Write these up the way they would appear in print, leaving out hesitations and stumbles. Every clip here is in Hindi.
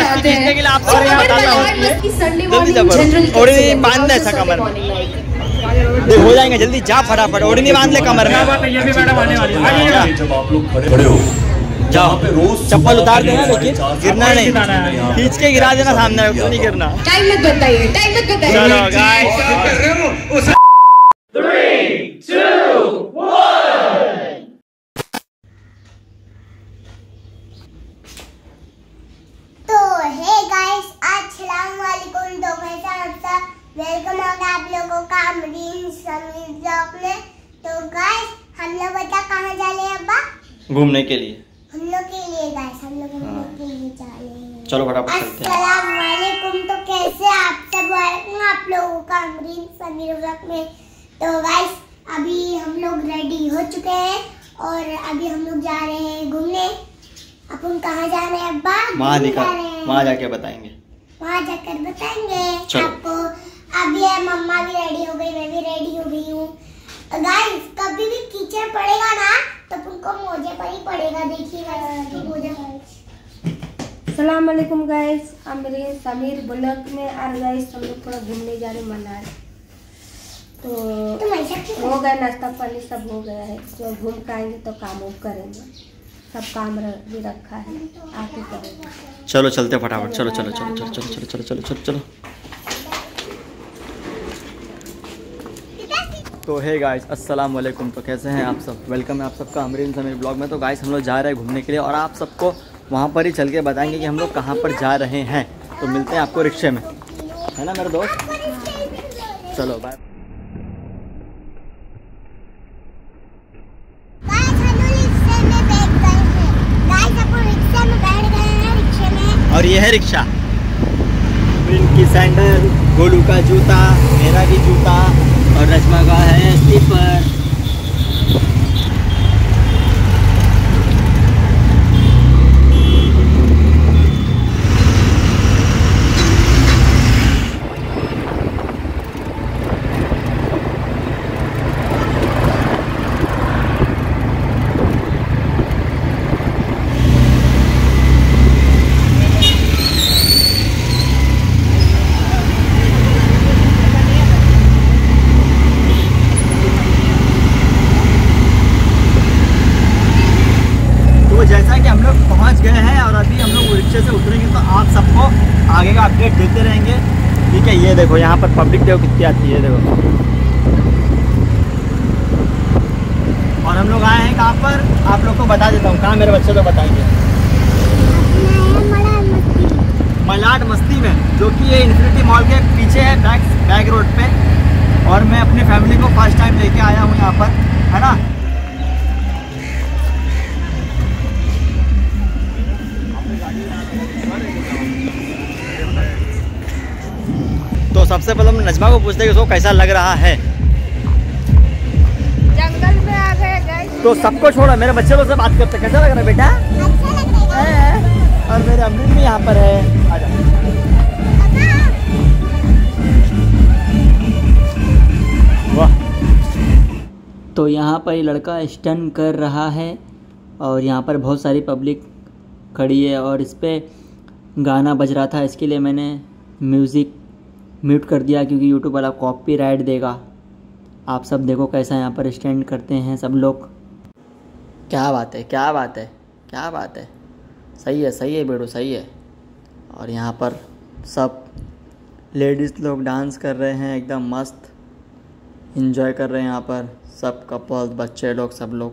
आते हैं। के लिए आप और यहाँ बांध ऐसा कमर में हो जाएंगे जल्दी, जा फटाफट ओढ़नी बांध ले कमर में। जब आप लोग खड़े हो जाओ चप्पल उतार देना, लेकिन गिरना नहीं, खींच के गिरा देना सामने, नहीं गिरना। टाइम मत बताइए, टाइम मत बताइए। चलो गाइस 3, 2, 1। तो हे गाइस, अस्सलाम वालेकुम। तो कैसा आप सब, वेलकम होगा आप लोगों का अमरीन समीर ब्लॉग में। तो गाइस हम लोग बता कहाँ जा रहे हैं अब्बा? घूमने के लिए। हम लोग के लिए गाइस, हम लोग घूमने के लिए जा रहे हैं। चलो फटाफट चलते हैं। अस्सलाम वालेकुम। तो कैसे आप सब, वेलकम आप लोगों का अमरीन समीर ब्लॉग में। तो गाइस अभी हम लोग रेडी हो चुके हैं और अभी हम लोग जा रहे हैं घूमने। अपन कहाँ जा रहे हैं अब्बा? वहाँ जाके बताएंगे, वहाँ जाकर बताएंगे चलो। आपको। अभी है मम्मा भी रेडी हो गई, मैं भी रेडी हो गई हूँ। गाइस कभी भी कीचड़ पड़ेगा ना तो तुमको मोजे पर ही पड़ेगा, देखिएगा मोजा। अस्सलाम वालेकुम गाइस, अमरीन समीर ब्लॉग में। आज गाइस हम लोग थोड़ा घूमने जा रहे मनाली। तो हो गया नाश्ता पानी सब हो गया है, जो घूम के आएंगे तो काम वो करेंगे, सब काम भी रखा है आके करेंगे। चलो चलते फटाफट, चलो चलो चलो चलो चलो चलो चलो चलो चलो चलो। तो हे गाइस अस्सलाम वालेकुम। तो कैसे हैं आप सब, वेलकम है आप सबका अमरीन समीर ब्लॉग में। तो गाइस हम लोग जा रहे हैं घूमने के लिए और आप सबको वहाँ पर ही चल के बताएंगे कि हम लोग कहाँ पर जा रहे हैं। तो मिलते हैं आपको रिक्शे में, है ना मेरे दोस्त? चलो बाय। और ये है रिक्शा, इनकी सैंडल, गोलू का जूता, मेरा भी जूता और नजमा का है स्लीपर। आगे का अपडेट देते रहेंगे, ठीक है? ये देखो यहाँ पर पब्लिक देखो कितनी आती है, देखो। और हम लोग आए हैं कहाँ पर, आप लोग को बता देता हूँ। कहाँ मेरे बच्चे तो बताएंगे, मलाड मस्ती में, जो कि ये इन्फिनिटी मॉल के पीछे है, बैक रोड पे। और मैं अपनी फैमिली को फर्स्ट टाइम लेके आया हूँ यहाँ पर, है ना? तो सबसे पहले हम नजमा को पूछते हैं कि उसको कैसा लग रहा है। जंगल में आ गए गाइस। तो सबको छोड़ा, मेरे बच्चे लोग से बात करते, कैसा लग रहा है बेटा? अच्छा लग रहा है। और मेरे अमरीन भी यहाँ पर है, आजा। वाह। तो यहाँ पर ये लड़का स्टन कर रहा है और यहाँ पर बहुत सारी पब्लिक खड़ी है और इस पर गाना बज रहा था, इसके लिए मैंने म्यूज़िक म्यूट कर दिया क्योंकि यूट्यूब वाला कॉपीराइट देगा। आप सब देखो कैसा यहाँ पर स्टैंड करते हैं सब लोग। क्या बात है, क्या बात है, क्या बात है। सही है बेड़ो, सही है। और यहाँ पर सब लेडीज़ लोग डांस कर रहे हैं, एकदम मस्त एंजॉय कर रहे हैं यहाँ पर सब कपल्स, बच्चे लोग, सब लोग।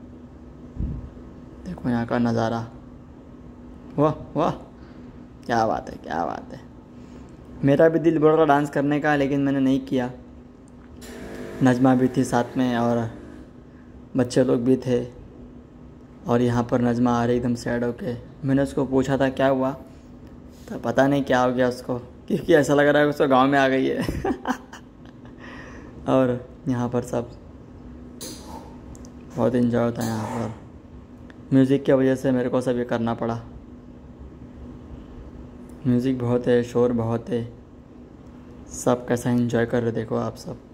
देखो यहाँ का नज़ारा, वाह वाह, क्या बात है, क्या बात है। मेरा भी दिल बोल रहा डांस करने का, लेकिन मैंने नहीं किया। नजमा भी थी साथ में और बच्चे लोग भी थे। और यहाँ पर नजमा आ रही एकदम सैड होके। मैंने उसको पूछा था क्या हुआ, तो पता नहीं क्या हो गया उसको, क्योंकि ऐसा लग रहा है उसको गांव में आ गई है। और यहाँ पर सब बहुत इन्जॉय होता है यहाँ पर। म्यूज़िक की वजह से मेरे को सब ये करना पड़ा। म्यूज़िक बहुत है, शोर बहुत है, सब कैसा एंजॉय कर रहे देखो आप सब।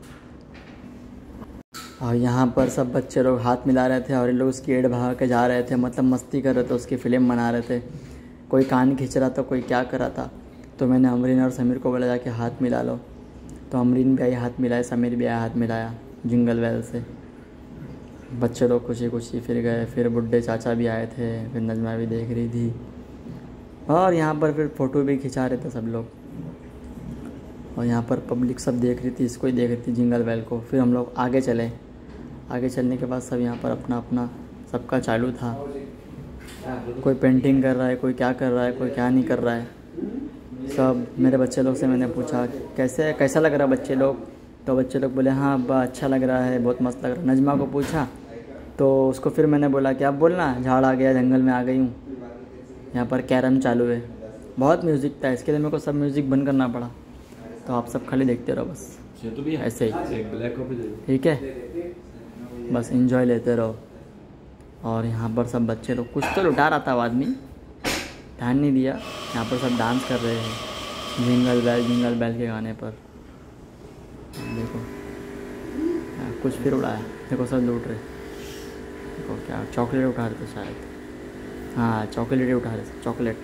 और यहाँ पर सब बच्चे लोग हाथ मिला रहे थे और इन लोग उसकी एड भगा के जा रहे थे, मतलब मस्ती कर रहे थे, उसकी फ़िल्म बना रहे थे। कोई कान खींच रहा था, कोई क्या कर रहा था। तो मैंने अमरीन और समीर को बोला जाके हाथ मिला लो। तो अमरीन भी आई हाथ मिलाया, समीर भी आया हाथ मिलाया जिंगल बेल से। बच्चे लोग खुशी खुशी फिर गए। फिर बुड्ढे चाचा भी आए थे, फिर नजमा भी देख रही थी और यहाँ पर फिर फ़ोटो भी खिंचा रहे थे सब लोग। और यहाँ पर पब्लिक सब देख रही थी, इसको ही देख रही थी जिंगल बेल को। फिर हम लोग आगे चले। आगे चलने के बाद सब यहाँ पर अपना अपना सबका चालू था। कोई पेंटिंग कर रहा है, कोई क्या कर रहा है, कोई क्या नहीं कर रहा है। सब मेरे बच्चे लोग से मैंने पूछा कैसा लग रहा है बच्चे लोग। तो बच्चे लोग बोले हाँ अब्बा अच्छा लग रहा है, बहुत मस्त लग रहा है। नजमा को पूछा तो उसको फिर मैंने बोला कि आप बोलना, झाड़ आ गया, जंगल में आ गई हूँ। यहाँ पर कैरम चालू है, बहुत म्यूज़िक था, इसके लिए मेरे को सब म्यूज़िक बंद करना पड़ा। तो आप सब खाली देखते रहो बस ऐसे ही, ठीक है, बस इंजॉय लेते रहो। और यहाँ पर सब बच्चे लोग कुछ तो लुटा रहा था वो आदमी, ध्यान नहीं दिया। यहाँ पर सब डांस कर रहे हैं जिंगल बेल के गाने पर। देखो कुछ फिर उड़ाया, देखो सब लूट रहे। देखो क्या चॉकलेट उठा रहे थे शायद, हाँ चॉकलेट उठा रहे थे, चॉकलेट।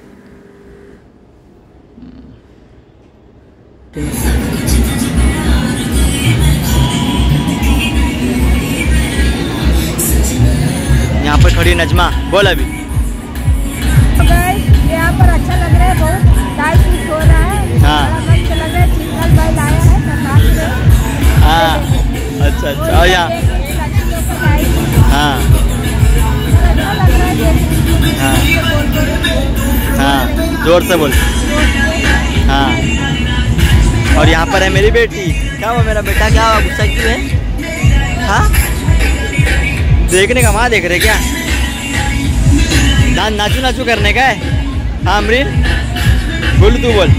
यहाँ पर खड़ी नजमा, बोल अभी। यहाँ पर अच्छा लग रहा है, बहुत टाइट हो रहा है। हाँ अच्छा लग रहा है, जिंगल बेल आया है साथ में। हाँ अच्छा और यहाँ हाँ हाँ हाँ जोर से बोल। हाँ और यहाँ पर है मेरी बेटी। क्या हुआ मेरा बेटा, क्या हुआ, गुस्सा क्यों है? हाँ देखने का, वहाँ देख रहे क्या? नाचू करने का है? हाँ अमरीन बोल, तू बोल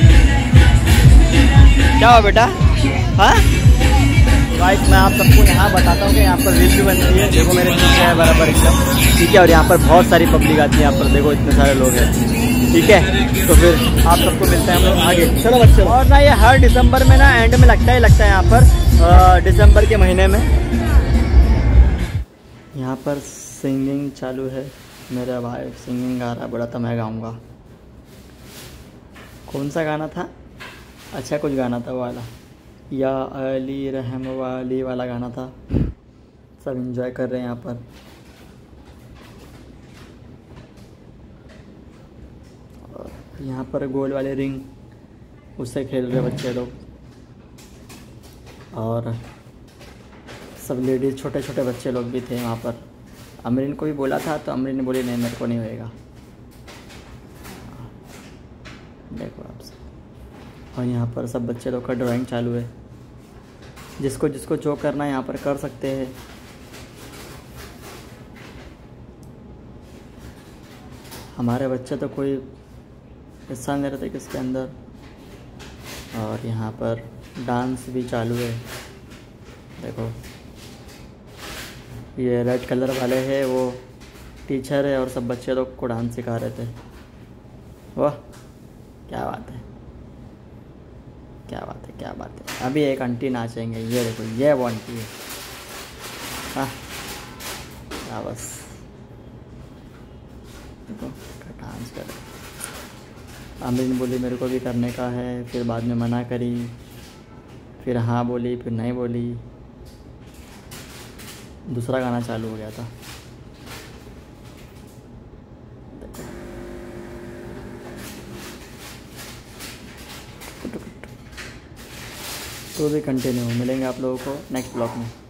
क्या हुआ बेटा? हाँ गाइस मैं आप सबको यहाँ बताता हूँ कि यहाँ पर रील भी बन रही है। देखो मेरे पीछे है बराबर एकदम, ठीक है। और यहाँ पर बहुत सारी पब्लिक आती है, यहाँ पर देखो इतने सारे लोग हैं, ठीक है। तो फिर आप सबको मिलते हैं हम लोग आगे, चलो बच्चे। और ना ये हर दिसंबर में ना एंड में लगता है यहाँ पर, दिसंबर के महीने में। यहाँ पर सिंगिंग चालू है, मेरा भाई सिंगिंग गा रहा, बोला था मैं गाऊँगा। कौन सा गाना था? अच्छा कुछ गाना था वाला, या अली रहम वाली वाला गाना था। सब एंजॉय कर रहे हैं यहाँ पर। और यहाँ पर गोल वाले रिंग, उससे खेल रहे बच्चे लोग। और सब लेडीज़, छोटे छोटे बच्चे लोग भी थे वहाँ पर। अमरीन को भी बोला था तो अमरीन ने बोली नहीं मेरे को नहीं होएगा। देखो आप सब। और यहाँ पर सब बच्चे लोग का ड्राइंग चालू है, जिसको जिसको जो करना है यहाँ पर कर सकते हैं। हमारे बच्चे तो कोई हिस्सा नहीं रहते किसके अंदर। और यहाँ पर डांस भी चालू है, देखो ये रेड कलर वाले हैं वो टीचर है और सब बच्चे लोग को डांस सिखा रहे थे। वाह क्या बात है, क्या बात है, क्या बात है। अभी एक आंटी नाचेंगे, ये देखो ये वो आंटी है। हाँ बस देखो डांस कर। अमरीन बोली मेरे को भी करने का है, फिर बाद में मना करी, फिर हाँ बोली, फिर नहीं बोली। दूसरा गाना चालू हो गया था। तो भी कंटिन्यू मिलेंगे आप लोगों को नेक्स्ट ब्लॉग में।